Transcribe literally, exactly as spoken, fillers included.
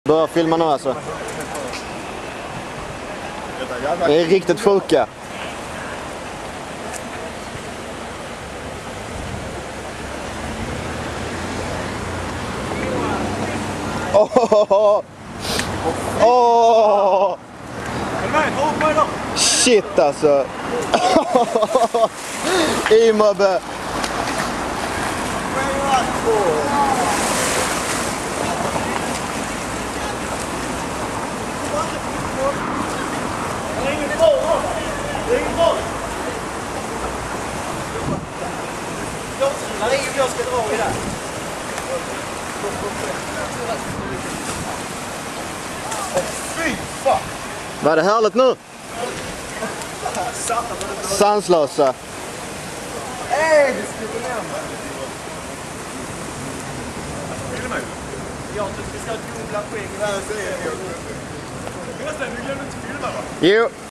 Börja filma nu alltså. Det är riktigt sjuka. Åh! Åh! Shit alltså. Imabbe. Jag ska dra i det. Fy fan! Var det härligt nu? Sanslösa. Ey, det skulle nämna. Jag tror vi ska dubbla poäng. Jo.